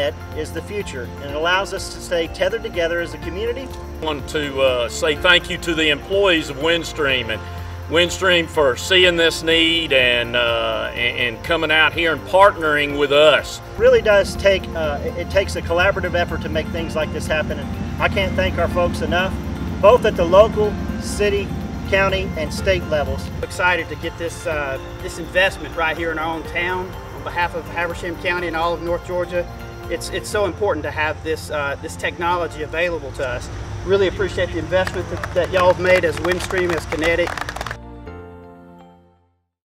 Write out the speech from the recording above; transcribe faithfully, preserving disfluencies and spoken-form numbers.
internet is the future, and it allows us to stay tethered together as a community. I want to uh, say thank you to the employees of Windstream and Windstream for seeing this need and, uh, and, and coming out here and partnering with us. It really does take, uh, it takes a collaborative effort to make things like this happen, and I can't thank our folks enough, both at the local, city, county, and state levels. Excited to get this, uh, this investment right here in our own town on behalf of Habersham County and all of North Georgia. It's, it's so important to have this, uh, this technology available to us. Really appreciate the investment that, that y'all have made as Windstream, as Kinetic.